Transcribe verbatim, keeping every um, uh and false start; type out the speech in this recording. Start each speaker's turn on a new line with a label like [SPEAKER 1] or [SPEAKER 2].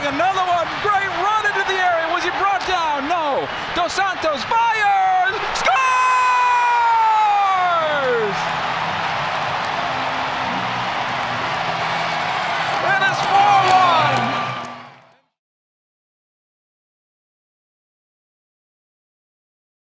[SPEAKER 1] another one. Great run into the area. Was he brought down? No. Dos Santos fires.